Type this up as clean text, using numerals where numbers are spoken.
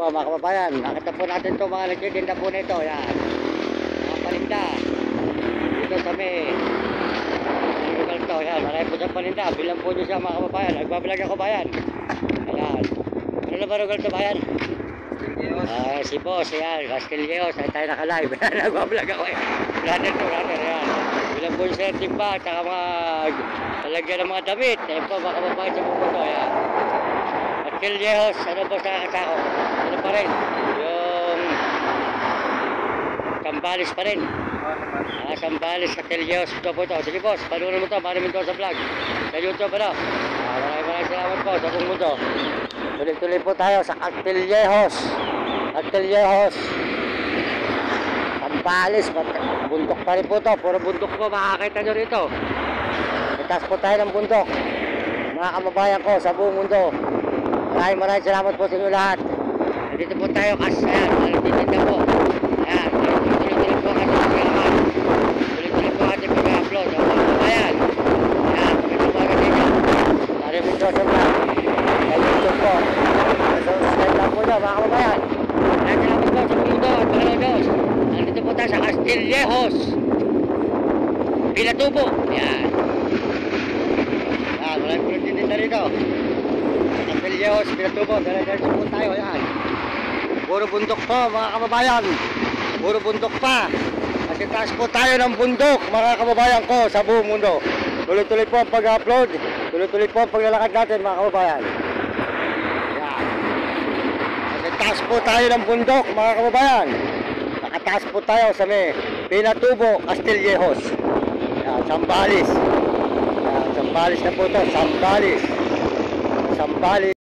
po mga kababayan, nakita po natin itong mga nagtitinda po nito. Yan, mga palinda dito sa may lugar to. Yan, marami po siyang palinda. Bilang po nyo siya mga kababayan. Nagbabalag ako bayan. Ayan, ano na ba lugar to bayan? Si boss, yan, Castillos. Ay tayo naka-live. Nagbabalag ako eh. Runner to, runner. Yan, bilang po yung setting pa at saka mga talagyan ng mga damit. Ayan po mga kababayan sa pupunto. Ayan, Castillos, ano po sa kasako? Ano pa rin? Yung Sambales pa rin. Sambales, Castillos. Ito po ito. Sige boss, panunan mo ito. Panunan mo ito sa vlog. Sa YouTube ano? Maraming salamat po sa buong mundo. Tuloy-tuloy po tayo sa Castillos. Castillos. Sambales. Bundok pa rin po ito. Puro bundok po makakita nyo rito. Itas po tayo ng bundok. Mga kababayan ko sa buong mundo. Maraming salamat po sa inyo lahat. Nandito po tayo kasi ayan, nandito po. Ayan, tuloy-tuloy po kasi pagkalaman. Tuloy-tuloy po ating pag-upload. Ayan, ayan, pagkakabagan ninyo. Maraming po sa vlog. Sa YouTube po. Subscribe lang po nyo mga kababayan. Maraming salamat po sa mundo at pagkalados. Nandito po tayo sa Castillos. Pinatubo. Ayan. Ayan, maraming po nagtitinda rito. Castillos, Pinatubo, dala-dala po tayo, yan. Puro bundok po mga kababayan. Puro bundok pa. Kasi taas po tayo ng bundok mga kababayan ko sa buong mundo. Tuloy-tuloy po ang pag-upload. Tuloy-tuloy po ang paglalakad natin mga kababayan. Yan. Kasi taas po tayo ng bundok mga kababayan. Nakataas po tayo sa may Pinatubo, Castillos. Yan, Sambales. Yan, Sambales na po ito, Sambales. Sambales.